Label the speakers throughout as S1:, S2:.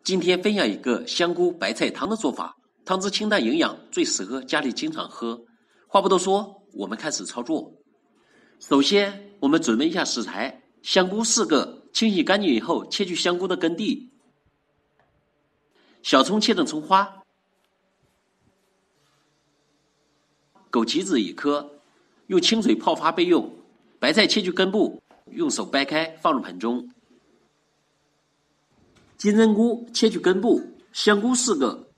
S1: 今天分享一个香菇白菜汤的做法，汤汁清淡营养，最适合家里经常喝。话不多说，我们开始操作。首先，我们准备一下食材：香菇4个，清洗干净以后切去香菇的根蒂；小葱切成葱花；枸杞子1颗，用清水泡发备用；白菜切去根部，用手掰开放入盆中。金针菇切去根部，香菇4个，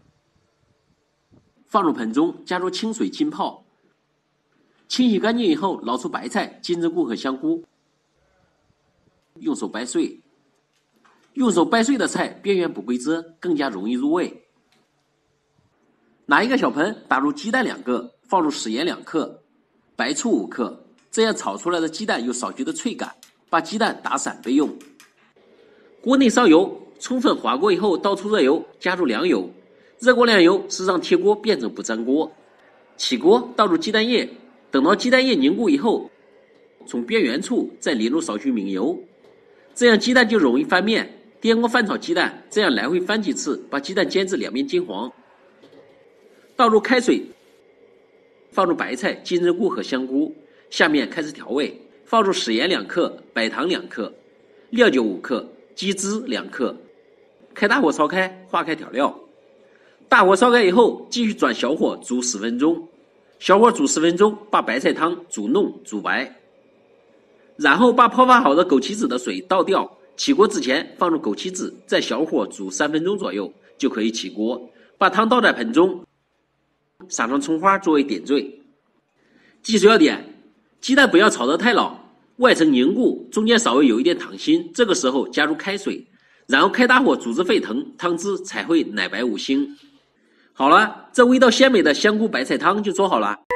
S1: 放入盆中，加入清水浸泡。清洗干净以后，捞出白菜、金针菇和香菇，用手掰碎。用手掰碎的菜边缘不规则，更加容易入味。拿一个小盆，打入鸡蛋2个，放入食盐2克，白醋5克，这样炒出来的鸡蛋有少许的脆感。把鸡蛋打散备用。锅内烧油，充分滑过以后倒出热油，加入凉油，热过凉油是让铁锅变成不粘锅。起锅倒入鸡蛋液，等到鸡蛋液凝固以后，从边缘处再淋入少许明油，这样鸡蛋就容易翻面。颠锅翻炒鸡蛋，这样来回翻几次，把鸡蛋煎至两面金黄。倒入开水，放入白菜、金针菇和香菇，下面开始调味，放入食盐2克，白糖2克，料酒5克，鸡汁2克，开大火烧开，化开调料。大火烧开以后，继续转小火煮10分钟，小火煮10分钟，把白菜汤煮浓煮白。然后把泡发好的枸杞子的水倒掉，起锅之前放入枸杞子，在小火煮3分钟左右就可以起锅。把汤倒在盆中，撒上葱花作为点缀。技术要点：鸡蛋不要炒得太老，外层凝固，中间稍微有一点溏心，这个时候加入开水，然后开大火煮至沸腾，汤汁才会奶白无腥。好了，这味道鲜美的香菇白菜汤就做好了。